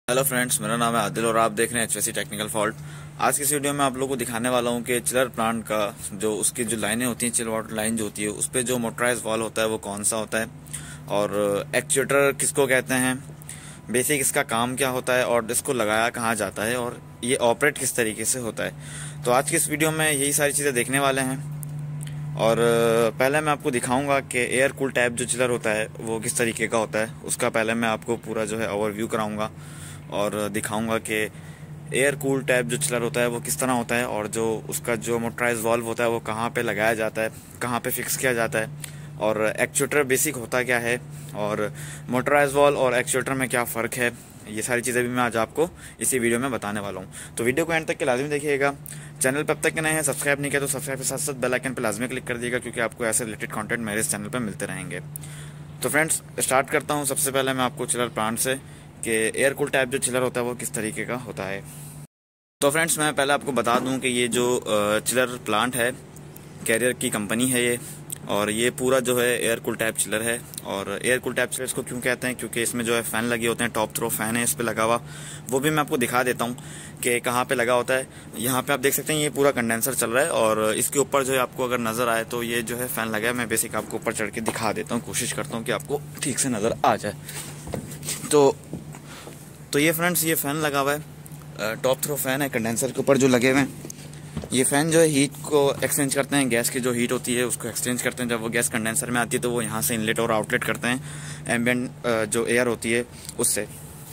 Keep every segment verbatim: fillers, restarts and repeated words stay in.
Hello friends, मेरा नाम है आदिल और आप देख रहे हैं एचवीसी टेक्निकल फॉल्ट। आज की इस वीडियो में आप लोगों को दिखाने वाला हूं कि चिलर प्लांट का जो उसकी जो लाइनें होती हैं, चिल वाटर लाइन जो होती है, उस पर जो मोटराइज वाल्व होता है वो कौन सा होता है और एक्चुएटर किसको कहते हैं, बेसिक इसका काम क्या होता है और इसको लगाया कहाँ जाता है और ये ऑपरेट किस तरीके से होता है। तो आज की इस वीडियो में यही सारी चीज़ें देखने वाले हैं। और पहले मैं आपको दिखाऊंगा कि एयर कूल टैप जो चिलर होता है वो किस तरीके का होता है। उसका पहले मैं आपको पूरा जो है ओवरव्यू कराऊंगा और दिखाऊंगा कि एयर कूल टैप जो चिलर होता है वो किस तरह होता है और जो उसका जो मोटराइज वाल्व होता है वो कहाँ पे लगाया जाता है, कहाँ पे फिक्स किया जाता है और एक्चुएटर बेसिक होता क्या है और मोटराइज वाल्व और एक्चुएटर में क्या फ़र्क है। ये सारी चीज़ें भी मैं आज आपको इसी वीडियो में बताने वाला हूँ। तो वीडियो को एंड तक के लाजमी देखिएगा। चैनल पर अब तक के नए हैं, सब्सक्राइब नहीं किया तो सब्सक्राइब के साथ साथ बेल आइकन पर लाजमी क्लिक कर दिएगा, क्योंकि आपको ऐसे रिलेटेड कंटेंट मेरे इस चैनल पर मिलते रहेंगे। तो फ्रेंड्स, स्टार्ट करता हूँ। सबसे पहले मैं आपको चिलर प्लांट से कि एयर कूल टैप जो चिलर होता है वो किस तरीके का होता है। तो फ्रेंड्स, मैं पहले आपको बता दूं कि ये जो चिलर प्लांट है, कैरियर की कंपनी है ये, और ये पूरा जो है एयर कूल टैप चिलर है। और एयर कूल टैप चिलर इसको क्यों कहते हैं, क्योंकि इसमें जो है फ़ैन लगे होते हैं, टॉप थ्रो फ़ैन है इस पर लगा हुआ। वो भी मैं आपको दिखा देता हूँ कि कहाँ पे लगा होता है। यहाँ पे आप देख सकते हैं ये पूरा कंडेंसर चल रहा है और इसके ऊपर जो है आपको अगर नज़र आए तो ये जो है फ़ैन लगा है। मैं बेसिक आपको ऊपर चढ़ के दिखा देता हूँ, कोशिश करता हूँ कि आपको ठीक से नज़र आ जाए। तो तो ये फ्रेंड्स, ये फ़ैन लगा हुआ है, टॉप थ्रो फ़ैन है कंडेंसर के ऊपर जो लगे हुए हैं। ये फ़ैन जो है हीट को एक्सचेंज करते हैं, गैस की जो हीट होती है उसको एक्सचेंज करते हैं। जब वो गैस कंडेंसर में आती है तो वो यहाँ से इनलेट और आउटलेट करते हैं एम्बिएंट जो एयर होती है उससे।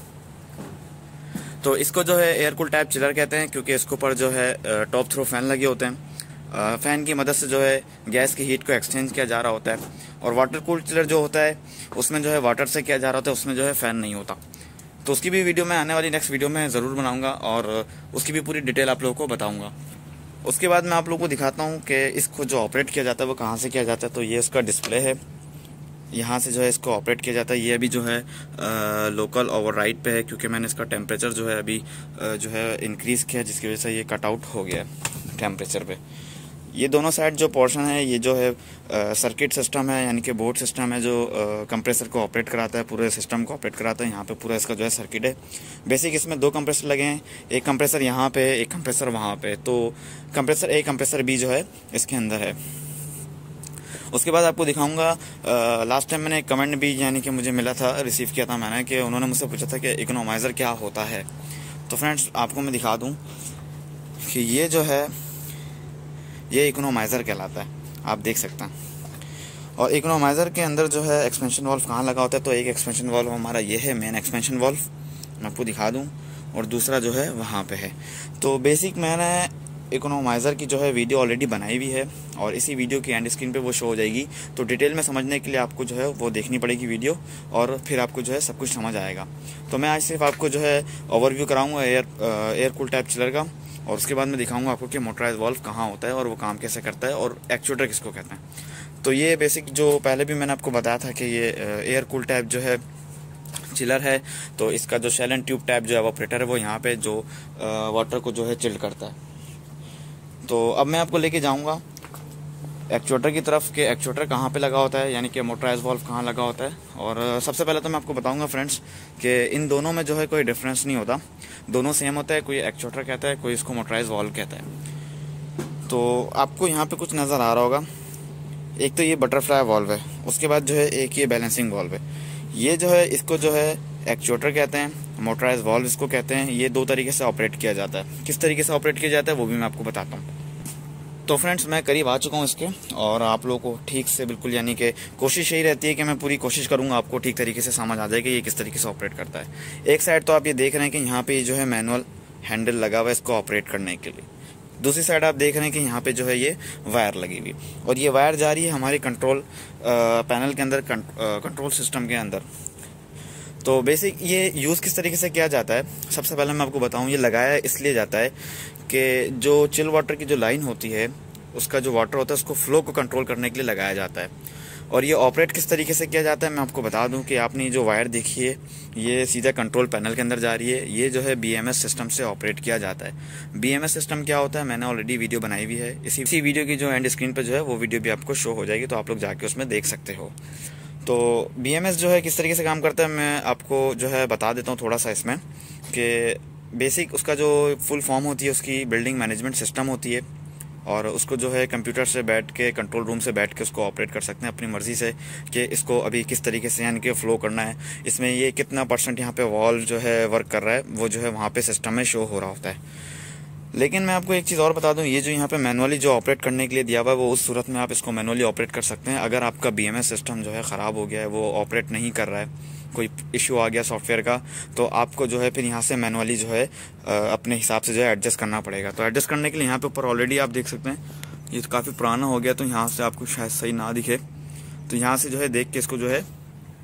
तो इसको जो है एयर कूल टैप चिलर कहते हैं, क्योंकि इसके ऊपर जो है टॉप थ्रो फ़ैन लगे होते हैं। फ़ैन की मदद से जो है गैस की हीट को एक्सचेंज किया जा रहा होता है। और वाटर कूल चिलर जो होता है उसमें जो है वाटर से किया जा रहा होता है, उसमें जो है फ़ैन नहीं होता। तो उसकी भी वीडियो मैं आने वाली नेक्स्ट वीडियो में ज़रूर बनाऊंगा और उसकी भी पूरी डिटेल आप लोगों को बताऊंगा। उसके बाद मैं आप लोगों को दिखाता हूं कि इसको जो ऑपरेट किया जाता है वो कहां से किया जाता है। तो ये इसका डिस्प्ले है, यहाँ से जो है इसको ऑपरेट किया जाता है। ये अभी जो है आ, लोकल ओवरराइड पे है, क्योंकि मैंने इसका टेम्परेचर जो है अभी आ, जो है इंक्रीज़ किया, जिसकी वजह से ये कट आउट हो गया टेम्परेचर पे। ये दोनों साइड जो पोर्शन है ये जो है सर्किट सिस्टम है, यानी कि बोर्ड सिस्टम है जो कंप्रेसर को ऑपरेट कराता है, पूरे सिस्टम को ऑपरेट कराता है। यहाँ पे पूरा इसका जो है सर्किट है। बेसिक इसमें दो कंप्रेसर लगे हैं, एक कंप्रेसर यहाँ पे, एक कंप्रेसर वहाँ पे। तो कंप्रेसर ए, कंप्रेसर बी जो है इसके अंदर है। उसके बाद आपको दिखाऊंगा, लास्ट टाइम मैंने एक कमेंट भी यानी कि मुझे मिला था, रिसीव किया था मैंने, कि उन्होंने मुझसे पूछा था कि इकोनोमाइज़र क्या होता है। तो फ्रेंड्स, आपको मैं दिखा दूँ कि ये जो है ये इकोनोमाइज़र कहलाता है, आप देख सकते हैं। और इकोनोमाइज़र के अंदर जो है एक्सपेंशन वाल्व कहाँ लगा होता है, तो एक एक्सपेंशन वाल्व हमारा ये है, मेन एक्सपेंशन वाल्व, मैं आपको दिखा दूँ, और दूसरा जो है वहाँ पे है। तो बेसिक मैंने इकोनोमाइज़र की जो है वीडियो ऑलरेडी बनाई हुई है और इसी वीडियो की एंड स्क्रीन पे वो शो हो जाएगी। तो डिटेल में समझने के लिए आपको जो है वो देखनी पड़ेगी वीडियो, और फिर आपको जो है सब कुछ समझ आएगा। तो मैं आज सिर्फ आपको जो है ओवरव्यू कराऊँगा air air cool type chiller का, और उसके बाद मैं दिखाऊंगा आपको कि मोटराइज वाल्व कहाँ होता है और वो काम कैसे करता है और एक्चुएटर किसको कहते हैं। तो ये बेसिक जो पहले भी मैंने आपको बताया था कि ये एयर कूल टैप जो है चिलर है, तो इसका जो शेल एंड ट्यूब टैप जो है ऑपरेटर है वो यहाँ पे जो वाटर को जो है चिल्ड करता है। तो अब मैं आपको लेके जाऊँगा एक्चुएटर की तरफ कि एक्चुएटर कहाँ पे लगा होता है, यानी कि मोटराइज वाल्व कहाँ लगा होता है। और सबसे पहले तो मैं आपको बताऊंगा फ्रेंड्स कि इन दोनों में जो है कोई डिफरेंस नहीं होता, दोनों सेम होता है। कोई एक्चुएटर कहता है, कोई इसको मोटराइज वाल्व कहता है। तो आपको यहाँ पे कुछ नज़र आ रहा होगा, एक तो ये बटरफ्लाई वाल्व है, उसके बाद जो है एक ये बैलेंसिंग वाल्व है। ये जो है इसको जो है एक्चुएटर कहते हैं, मोटराइज वाल्व इसको कहते हैं। ये दो तरीके से ऑपरेट किया जाता है। किस तरीके से ऑपरेट किया जाता है वो भी मैं आपको बताता हूँ। तो फ्रेंड्स, मैं करीब आ चुका हूँ इसके, और आप लोगों को ठीक से बिल्कुल, यानी कि कोशिश यही रहती है कि मैं पूरी कोशिश करूँगा आपको ठीक तरीके से समझ आ जाए कि ये किस तरीके से ऑपरेट करता है। एक साइड तो आप ये देख रहे हैं कि यहाँ पे जो है मैनुअल हैंडल लगा हुआ है इसको ऑपरेट करने के लिए। दूसरी साइड आप देख रहे हैं कि यहाँ पे जो है ये वायर लगी हुई, और ये वायर जा रही है हमारे कंट्रोल पैनल के अंदर, कंट्रोल सिस्टम के अंदर। तो बेसिक ये यूज़ किस तरीके से किया जाता है, सबसे पहले मैं आपको बताऊं। ये लगाया इसलिए जाता है कि जो चिल वाटर की जो लाइन होती है उसका जो वाटर होता है उसको फ्लो को कंट्रोल करने के लिए लगाया जाता है। और ये ऑपरेट किस तरीके से किया जाता है मैं आपको बता दूं कि आपने जो वायर देखी है ये सीधा कंट्रोल पैनल के अंदर जा रही है। ये जो है बीएमएस सिस्टम से ऑपरेट किया जाता है। बीएमएस सिस्टम क्या होता है मैंने ऑलरेडी वीडियो बनाई हुई है, इसी इसी वीडियो की जो एंड स्क्रीन पर जो है वो वीडियो भी आपको शो हो जाएगी, तो आप लोग जाके उसमें देख सकते हो। तो बी एम एस जो है किस तरीके से काम करता है मैं आपको जो है बता देता हूँ थोड़ा सा इसमें, कि बेसिक उसका जो फुल फॉर्म होती है उसकी बिल्डिंग मैनेजमेंट सिस्टम होती है, और उसको जो है कंप्यूटर से बैठ के, कंट्रोल रूम से बैठ के उसको ऑपरेट कर सकते हैं अपनी मर्ज़ी से कि इसको अभी किस तरीके से यानी कि फ़्लो करना है, इसमें ये कितना परसेंट यहाँ पे वॉल्व जो है वर्क कर रहा है वो जो है वहाँ पे सिस्टम में शो हो रहा होता है। लेकिन मैं आपको एक चीज़ और बता दूं, ये जो यहाँ पे मैनुअली जो ऑपरेट करने के लिए दिया हुआ है वो उस सूरत में आप इसको मैनुअली ऑपरेट कर सकते हैं अगर आपका बी एम एस सिस्टम जो है ख़राब हो गया है, वो ऑपरेट नहीं कर रहा है, कोई इशू आ गया सॉफ्टवेयर का, तो आपको जो है फिर यहाँ से मैनुअली जो है अपने हिसाब से जो है एडजस्ट करना पड़ेगा। तो एडजस्ट करने के लिए यहाँ पे ऊपर ऑलरेडी आप देख सकते हैं ये तो काफ़ी पुराना हो गया, तो यहाँ से आपको शायद सही ना दिखे, तो यहाँ से जो है देख के इसको जो है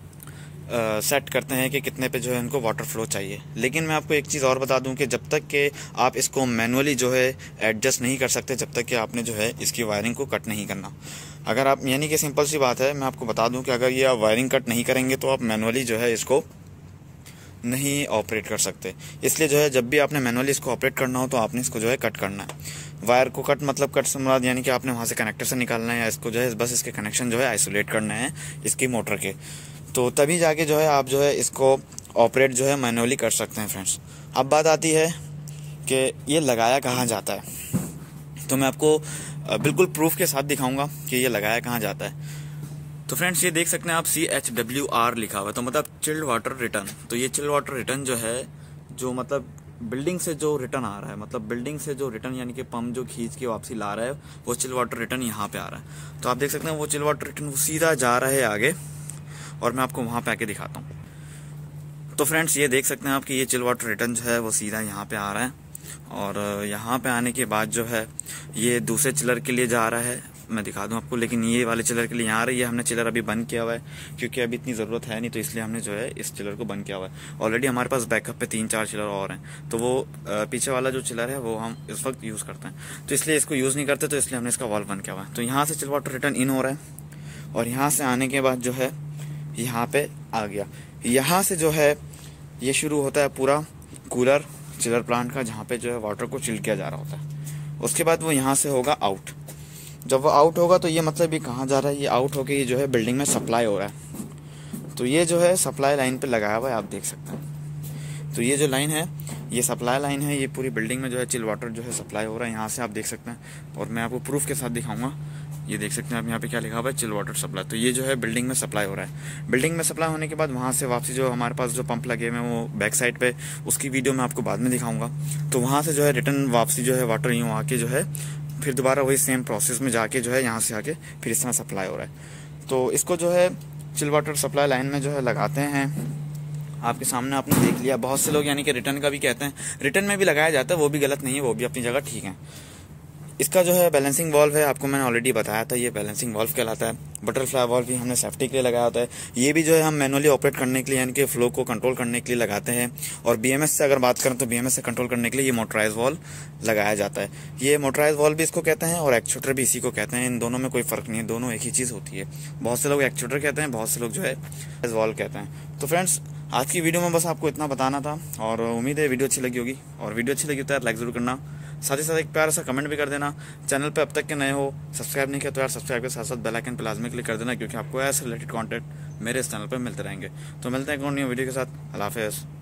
सेट uh, करते हैं कि कितने पे जो है इनको वाटर फ्लो चाहिए। लेकिन मैं आपको एक चीज़ और बता दूं कि जब तक कि आप इसको मैनुअली जो है एडजस्ट नहीं कर सकते, जब तक कि आपने जो है इसकी वायरिंग को कट नहीं करना। अगर आप यानी कि सिंपल सी बात है, मैं आपको बता दूं कि अगर ये आप वायरिंग कट नहीं करेंगे तो आप मैनुअली जो है इसको नहीं ऑपरेट कर सकते। इसलिए जो है जब भी आपने मैनुअली इसको ऑपरेट करना हो तो आपने इसको जो है कट करना है। वायर को कट मतलब कट से मुराद यानी कि आपने वहाँ से कनेक्टर से निकालना है, या इसको जो है बस इसके कनेक्शन जो है आइसोलेट करना है इसकी मोटर के, तो तभी जाके जो है आप जो है इसको ऑपरेट जो है मैनुअली कर सकते हैं फ्रेंड्स। अब बात आती है कि ये लगाया कहाँ जाता है, तो मैं आपको बिल्कुल प्रूफ के साथ दिखाऊंगा कि ये लगाया कहाँ जाता है। तो फ्रेंड्स ये देख सकते हैं आप सी एच डब्ल्यू आर लिखा हुआ है, तो मतलब चिल्ड वाटर रिटर्न। तो ये चिल्ड वाटर रिटर्न जो है, जो मतलब बिल्डिंग से जो रिटर्न आ रहा है, मतलब बिल्डिंग से जो रिटर्न यानी कि पंप जो खींच के वापसी ला रहा है, वो चिल्ड वाटर रिटर्न यहाँ पे आ रहा है। तो आप देख सकते हैं वो चिल्ड वाटर रिटर्न वो सीधा जा रहा है आगे, और मैं आपको वहाँ पे आके दिखाता हूँ। तो फ्रेंड्स ये देख सकते हैं आप कि ये चिल वाटर रिटर्न जो है वो सीधा यहाँ पे आ रहा है, और यहाँ पे आने के बाद जो है ये दूसरे चिलर के लिए जा रहा है, मैं दिखा दूं आपको। लेकिन ये वाले चिलर के लिए यहाँ आ रही है, हमने चिलर अभी बंद किया हुआ है क्योंकि अभी इतनी ज़रूरत है नहीं, तो इसलिए हमने जो है इस चिलर को बंद किया हुआ है। ऑलरेडी हमारे पास बैकअप पे तीन चार चिलर और हैं, तो वो पीछे वाला जो चिलर है वो हम इस वक्त यूज़ करते हैं, तो इसलिए इसको यूज़ नहीं करते, तो इसलिए हमने इसका वाल्व बंद किया हुआ है। तो यहाँ से चिल वाटर रिटर्न इन हो रहा है, और यहाँ से आने के बाद जो है यहाँ पे आ गया। यहाँ से जो है ये शुरू होता है पूरा कूलर चिलर प्लांट का, जहाँ पे जो है वाटर को चिल किया जा रहा होता है। उसके बाद वो यहाँ से होगा आउट। जब वो आउट होगा तो ये मतलब ये कहाँ जा रहा है, ये आउट होके ये जो है बिल्डिंग में सप्लाई हो रहा है। तो ये जो है सप्लाई लाइन पे लगाया हुआ है, आप देख सकते हैं। तो ये जो लाइन है ये सप्लाई लाइन है, ये पूरी बिल्डिंग में जो है चिल वाटर जो है सप्लाई हो रहा है, यहाँ से आप देख सकते हैं। और मैं आपको प्रूफ के साथ दिखाऊंगा, ये देख सकते हैं आप यहाँ पे क्या लिखा हुआ है, चिल वाटर सप्लाई। तो ये जो है बिल्डिंग में सप्लाई हो रहा है। बिल्डिंग में सप्लाई होने के बाद वहाँ से वापसी जो हमारे पास जो पंप लगे हुए हैं वो बैक साइड पे, उसकी वीडियो मैं आपको बाद में दिखाऊंगा। तो वहाँ से जो है रिटर्न वापसी जो है वाटर यूँ आके जो है फिर दोबारा वही सेम प्रोसेस में जाके जो है यहाँ से आके फिर इस तरह सप्लाई हो रहा है। तो इसको जो है चिल वाटर सप्लाई लाइन में जो है लगाते हैं। आपके सामने आपने देख लिया, बहुत से लोग यानी कि रिटर्न का भी कहते हैं, रिटर्न में भी लगाया जाता है, वो भी गलत नहीं है, वो भी अपनी जगह ठीक है। इसका जो है बैलेंसिंग वॉल्व है, आपको मैंने ऑलरेडी बताया था, ये बैलेंसिंग वॉल्व कहलाता है। बटरफ्लाई वॉल्व भी हमने सेफ्टी के लिए लगाया होता है, ये भी जो है हम मैनुअली ऑपरेट करने के लिए यानी कि फ्लो को कंट्रोल करने के लिए लगाते हैं। और बीएमएस से अगर बात करें तो बीएमएस से कंट्रोल करने के लिए ये मोटराइज वॉल्व लगाया जाता है। ये मोटराइज वॉल्व भी इसको कहते हैं और एक्चुएटर भी इसी को कहते हैं, इन दोनों में कोई फर्क नहीं है, दोनों एक ही चीज़ होती है। बहुत से लोग एक्चुएटर कहते हैं, बहुत से लोग जो है वॉल्व कहते हैं। तो फ्रेंड्स आज की वीडियो में बस आपको इतना बताना था, और उम्मीद है वीडियो अच्छी लगी होगी, और वीडियो अच्छी लगी तो यार लाइक जरूर करना, साथ ही साथ एक प्यारा सा कमेंट भी कर देना। चैनल पे अब तक के नए हो, सब्सक्राइब नहीं किया तो यार सब्सक्राइब के साथ साथ बेल आइकन पे लाजमी क्लिक कर देना, क्योंकि आपको ऐसे रिलेटेड कंटेंट मेरे इस चैनल पे मिलते रहेंगे। तो मिलते हैं एक और न्यू वीडियो के साथ। अल्लाह हाफ़िज़।